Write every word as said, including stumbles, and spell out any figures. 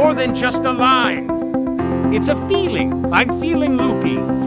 more than just a line. It's a feeling. I'm feeling loopy.